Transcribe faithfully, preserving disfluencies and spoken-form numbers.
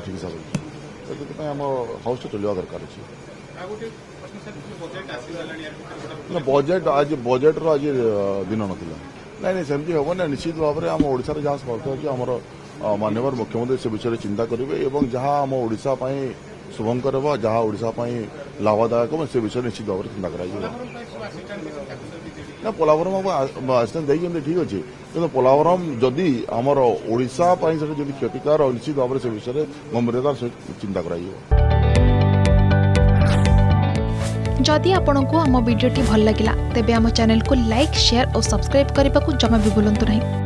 चिकित्सा कर आम हाउस चलवा दरकार अच्छे बजेट आज बजेट रो आज दिन नाला नहीं नहीं सेमती हम ना निश्चित भाव में आम ओडार जहाँ समर्थ अच्छे आमर माननीय मुख्यमंत्री से विषय चिंता करेंगे और जहाँ आम ओडा शुभंकर हे जहाँ ओडा लाभदायक हो से विषय निश्चित भाव में चिंता कर पोलावरम आसिस्टेंट देखिए ठीक अच्छे कि पोलावरम जदि आमर ओडा क्षतिकार निश्चित भाव में से विषय गंभीरतार सहित चिंता कर जदि आपंक आम भिडी भल लगा तेब आम चैनल को लाइक शेयर और सब्सक्राइब करने को जमा भी भूलु नहीं।